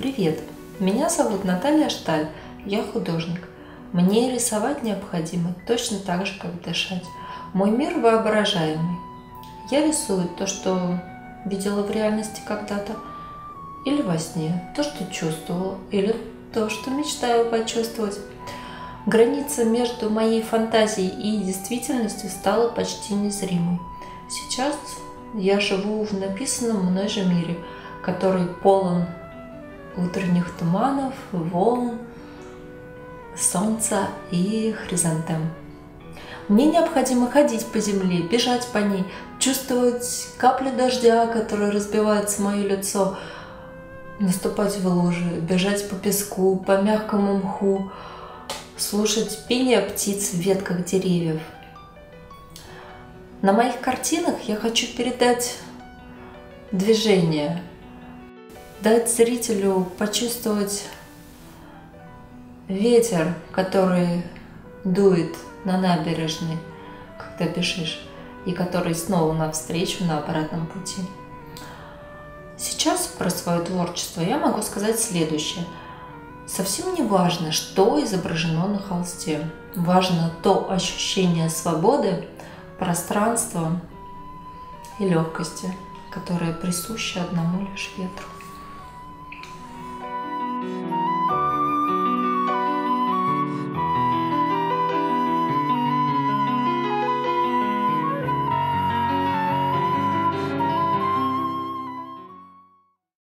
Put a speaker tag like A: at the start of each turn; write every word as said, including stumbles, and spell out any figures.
A: Привет! Меня зовут Наталья Шталь, я художник. Мне рисовать необходимо точно так же, как дышать. Мой мир воображаемый. Я рисую то, что видела в реальности когда-то, или во сне, то, что чувствовала, или то, что мечтаю почувствовать. Граница между моей фантазией и действительностью стала почти незримой. Сейчас я живу в написанном мной же мире, который полон утренних туманов, волн, солнца и хризантем. Мне необходимо ходить по земле, бежать по ней, чувствовать капли дождя, которые разбиваются в мое лицо, наступать в лужи, бежать по песку, по мягкому мху, слушать пение птиц в ветках деревьев. На моих картинах я хочу передать движение, дать зрителю почувствовать ветер, который дует на набережной, когда бежишь, и который снова навстречу на обратном пути. Сейчас про свое творчество я могу сказать следующее. Совсем не важно, что изображено на холсте. Важно то ощущение свободы, пространства и легкости, которое присуще одному лишь ветру.